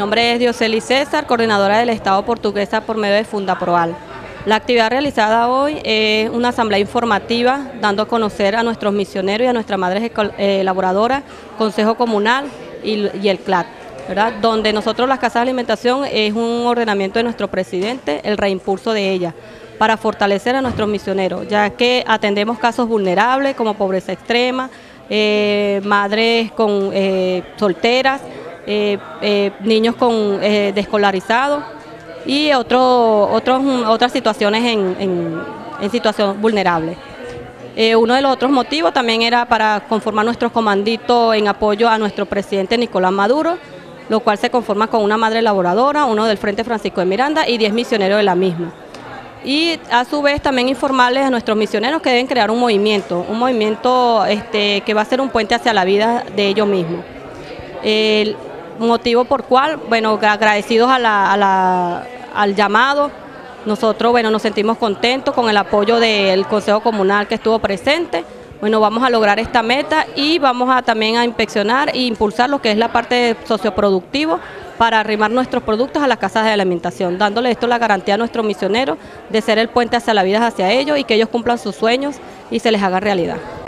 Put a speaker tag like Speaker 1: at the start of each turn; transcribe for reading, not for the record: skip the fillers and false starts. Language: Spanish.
Speaker 1: nombre es Dioseli César, coordinadora del Estado Portuguesa por medio de Fundaproal. La actividad realizada hoy es una asamblea informativa dando a conocer a nuestros misioneros y a nuestras madres elaboradoras, Consejo Comunal y el CLAC, ¿verdad? Donde nosotros las casas de alimentación es un ordenamiento de nuestro presidente, el reimpulso de ella, para fortalecer a nuestros misioneros, ya que atendemos casos vulnerables como pobreza extrema, madres solteras, niños desescolarizados y otras situaciones en situación vulnerable. Uno de los otros motivos también era para conformar nuestro comandito en apoyo a nuestro presidente Nicolás Maduro, lo cual se conforma con una madre elaboradora, uno del Frente Francisco de Miranda y 10 misioneros de la misma. Y a su vez también informarles a nuestros misioneros que deben crear un movimiento que va a ser un puente hacia la vida de ellos mismos. El motivo por cual, bueno, agradecidos al llamado, nosotros, bueno, nos sentimos contentos con el apoyo del Consejo Comunal que estuvo presente. Bueno, vamos a lograr esta meta y vamos también a inspeccionar e impulsar lo que es la parte socioproductiva para arrimar nuestros productos a las casas de alimentación, dándole esto la garantía a nuestros misioneros de ser el puente hacia la vida hacia ellos y que ellos cumplan sus sueños y se les haga realidad.